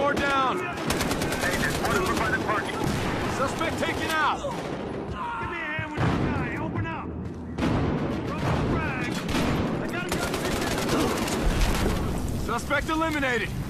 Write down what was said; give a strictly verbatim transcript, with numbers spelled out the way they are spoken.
More down. Agent, one over by the parking. Suspect taken out. Give me a hand with this guy. Open up. Drop the frag. I got him. Suspect eliminated.